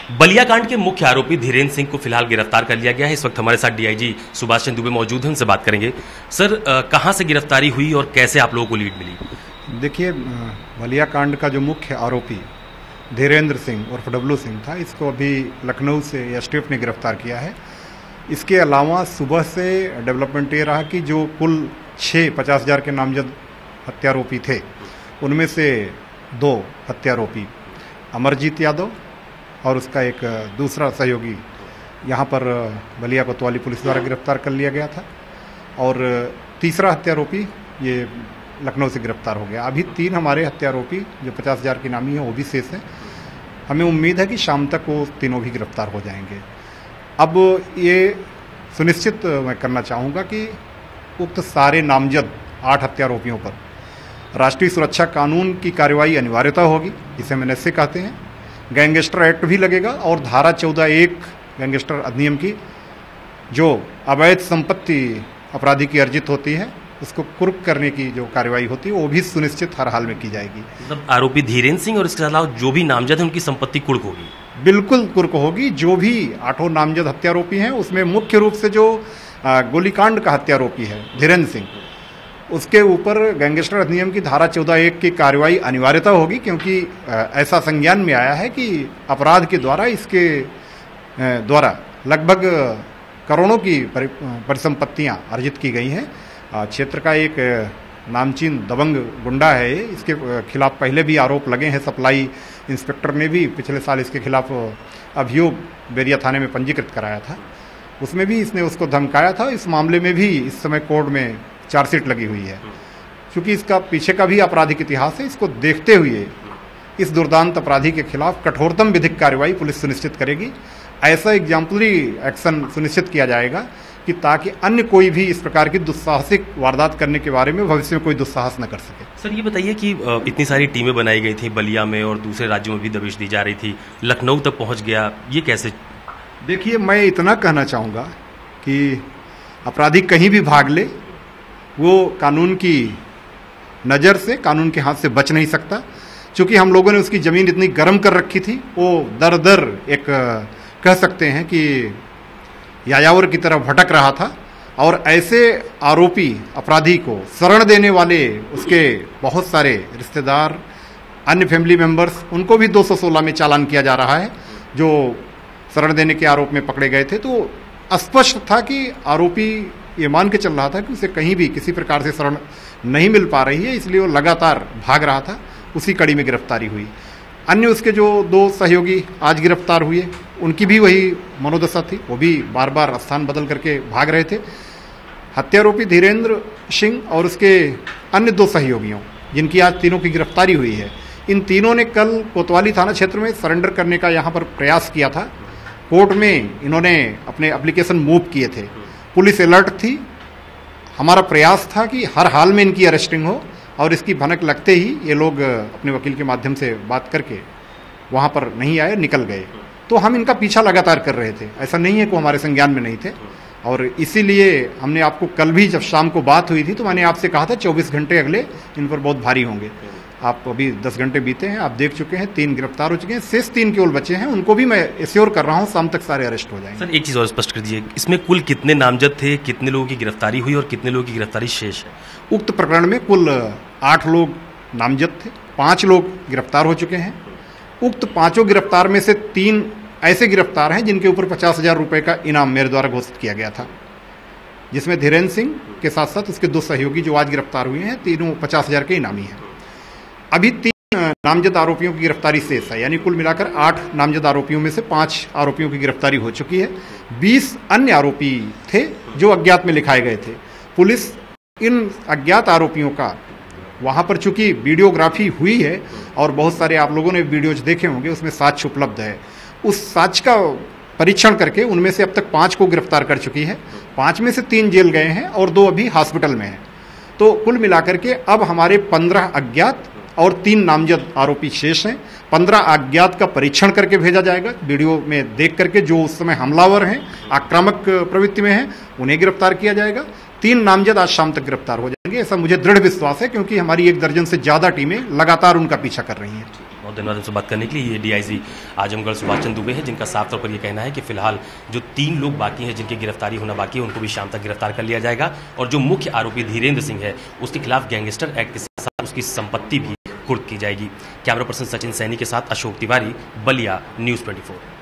बलिया कांड के मुख्य आरोपी धीरेन्द्र सिंह को फिलहाल गिरफ्तार कर लिया गया है। इस वक्त हमारे साथ डीआईजी सुभाष चंद्र दुबे मौजूद हैं, उनसे बात करेंगे। सर, कहां से गिरफ्तारी हुई और कैसे आप लोगों को लीड मिली? देखिए, बलिया कांड का जो मुख्य आरोपी धीरेन्द्र सिंह उर्फ डब्लू सिंह था, इसको अभी लखनऊ से एसटीएफ ने गिरफ्तार किया है। इसके अलावा सुबह से डेवलपमेंट ये रहा कि जो कुल 6 50,000 के नामजद हत्यारोपी थे, उनमें से 2 हत्यारोपी अमरजीत यादव और उसका एक दूसरा सहयोगी यहाँ पर बलिया कोतवाली पुलिस द्वारा गिरफ्तार कर लिया गया था, और तीसरा हत्यारोपी ये लखनऊ से गिरफ्तार हो गया। अभी 3 हमारे हत्यारोपी जो 50,000 की नामी है वो भी शेष है। हमें उम्मीद है कि शाम तक वो तीनों भी गिरफ्तार हो जाएंगे। अब ये सुनिश्चित मैं करना चाहूँगा कि उक्त सारे नामजद 8 हत्यारोपियों पर राष्ट्रीय सुरक्षा कानून की कार्रवाई अनिवार्यता होगी, इसे हम NSA कहते हैं। गैंगस्टर एक्ट भी लगेगा और धारा 14(1) गैंगस्टर अधिनियम की जो अवैध संपत्ति अपराधी की अर्जित होती है उसको कुर्क करने की जो कार्रवाई होती है वो भी सुनिश्चित हर हाल में की जाएगी। मतलब आरोपी धीरेन्द्र सिंह और इसके अलावा जो भी नामजद है उनकी संपत्ति कुर्क होगी? बिल्कुल कुर्क होगी। जो भी 8 नामजद हत्यारोपी हैं उसमें मुख्य रूप से जो गोलीकांड का हत्यारोपी है धीरेन्द्र सिंह, उसके ऊपर गैंगस्टर अधिनियम की धारा 14(1) की कार्रवाई अनिवार्यता होगी, क्योंकि ऐसा संज्ञान में आया है कि अपराध के द्वारा इसके द्वारा लगभग करोड़ों की परिसंपत्तियां अर्जित की गई हैं। क्षेत्र का एक नामचीन दबंग गुंडा है, इसके खिलाफ पहले भी आरोप लगे हैं। सप्लाई इंस्पेक्टर ने भी पिछले साल इसके खिलाफ अभियोग बेरिया थाने में पंजीकृत कराया था, उसमें भी इसने उसको धमकाया था। इस मामले में भी इस समय कोर्ट में चार्जशीट लगी हुई है। क्योंकि इसका पीछे का भी आपराधिक इतिहास है, इसको देखते हुए इस दुर्दांत अपराधी के खिलाफ कठोरतम विधिक कार्रवाई पुलिस सुनिश्चित करेगी। ऐसा एग्जाम्पलरी एक्शन सुनिश्चित किया जाएगा कि ताकि अन्य कोई भी इस प्रकार की दुस्साहसिक वारदात करने के बारे में भविष्य में कोई दुस्साहस न कर सके। सर, ये बताइए कि इतनी सारी टीमें बनाई गई थी बलिया में और दूसरे राज्यों में भी दबिश दी जा रही थी, लखनऊ तक पहुंच गया, ये कैसे? देखिए, मैं इतना कहना चाहूँगा कि अपराधी कहीं भी भाग ले, वो कानून की नज़र से, कानून के हाथ से बच नहीं सकता। क्योंकि हम लोगों ने उसकी ज़मीन इतनी गर्म कर रखी थी, वो दर दर एक कह सकते हैं कि यायावर की तरह भटक रहा था। और ऐसे आरोपी अपराधी को शरण देने वाले उसके बहुत सारे रिश्तेदार, अन्य फैमिली मेंबर्स, उनको भी 216 में चालान किया जा रहा है जो शरण देने के आरोप में पकड़े गए थे। तो स्पष्ट था कि आरोपी ये मान के चल रहा था कि उसे कहीं भी किसी प्रकार से शरण नहीं मिल पा रही है, इसलिए वो लगातार भाग रहा था। उसी कड़ी में गिरफ्तारी हुई। अन्य उसके जो 2 सहयोगी आज गिरफ्तार हुए, उनकी भी वही मनोदशा थी, वो भी बार बार स्थान बदल करके भाग रहे थे। हत्यारोपी धीरेन्द्र सिंह और उसके अन्य 2 सहयोगियों, जिनकी आज तीनों की गिरफ्तारी हुई है, इन तीनों ने कल कोतवाली थाना क्षेत्र में सरेंडर करने का यहाँ पर प्रयास किया था। कोर्ट में इन्होंने अपने एप्लीकेशन मूव किए थे। पुलिस अलर्ट थी। हमारा प्रयास था कि हर हाल में इनकी अरेस्टिंग हो, और इसकी भनक लगते ही ये लोग अपने वकील के माध्यम से बात करके वहाँ पर नहीं आए, निकल गए। तो हम इनका पीछा लगातार कर रहे थे, ऐसा नहीं है कि हमारे संज्ञान में नहीं थे। और इसीलिए हमने आपको कल भी जब शाम को बात हुई थी तो मैंने आपसे कहा था 24 घंटे अगले इन पर बहुत भारी होंगे। आप अभी 10 घंटे बीते हैं, आप देख चुके हैं 3 गिरफ्तार हो चुके हैं, शेष 3 केवल बचे हैं। उनको भी मैं एश्योर कर रहा हूं शाम तक सारे अरेस्ट हो जाएंगे। सर, एक चीज़ और स्पष्ट कर दीजिए, इसमें कुल कितने नामजद थे, कितने लोगों की गिरफ्तारी हुई और कितने लोगों की गिरफ्तारी शेष है? उक्त प्रकरण में कुल 8 लोग नामजद थे, 5 लोग गिरफ्तार हो चुके हैं। उक्त 5 गिरफ्तार में से 3 ऐसे गिरफ्तार हैं जिनके ऊपर 50,000 रुपये का इनाम मेरे द्वारा घोषित किया गया था, जिसमें धीरेन्द्र सिंह के साथ साथ उसके 2 सहयोगी जो आज गिरफ्तार हुए हैं, तीनों 50,000 के इनामी हैं। अभी 3 नामजद आरोपियों की गिरफ्तारी शेष है, यानी कुल मिलाकर 8 नामजद आरोपियों में से 5 आरोपियों की गिरफ्तारी हो चुकी है। 20 अन्य आरोपी थे जो अज्ञात में लिखाए गए थे। पुलिस इन अज्ञात आरोपियों का वहाँ पर चूंकि वीडियोग्राफी हुई है और बहुत सारे आप लोगों ने वीडियोज देखे होंगे, उसमें साक्ष्य उपलब्ध है, उस साक्ष्य का परीक्षण करके उनमें से अब तक 5 को गिरफ्तार कर चुकी है। 5 में से 3 जेल गए हैं और 2 अभी हॉस्पिटल में हैं। तो कुल मिलाकर के अब हमारे 15 अज्ञात और 3 नामजद आरोपी शेष हैं। 15 अज्ञात का परीक्षण करके भेजा जाएगा, वीडियो में देख करके जो उस समय हमलावर हैं, आक्रामक प्रवृत्ति में हैं, उन्हें गिरफ्तार किया जाएगा। 3 नामजद आज शाम तक गिरफ्तार हो जाएंगे, ऐसा मुझे दृढ़ विश्वास है, क्योंकि हमारी 1 दर्जन से ज्यादा टीमें लगातार उनका पीछा कर रही हैं। धन्यवाद हमसे बात करने के लिए। ये डीआईजी आजमगढ़ सुभाष चंद्र दुबे है, जिनका साफ तौर पर यह कहना है कि फिलहाल जो 3 लोग बाकी हैं जिनकी गिरफ्तारी होना बाकी है, उनको भी शाम तक गिरफ्तार कर लिया जाएगा। और जो मुख्य आरोपी धीरेन्द्र सिंह है, उसके खिलाफ गैंगस्टर एक्ट के साथ उसकी संपत्ति भी कुर्क की जाएगी। कैमरा पर्सन सचिन सैनी के साथ अशोक तिवारी, बलिया, न्यूज़ 24।